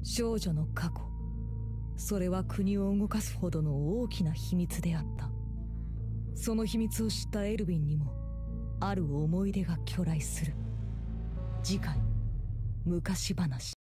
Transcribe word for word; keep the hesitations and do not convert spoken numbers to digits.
少女の過去、それは国を動かすほどの大きな秘密であった。その秘密を知ったエルヴィンにもある思い出が去来する。次回、昔話。